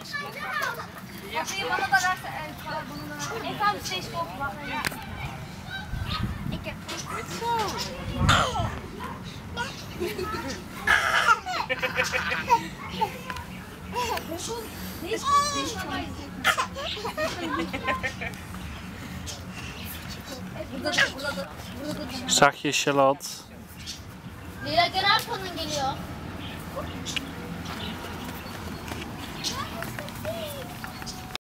Kapıyı bana da verse, bunu da verse. Efendim şey işte o bak. İki. Zag je Charlotte? Lila gel arkandan geliyor.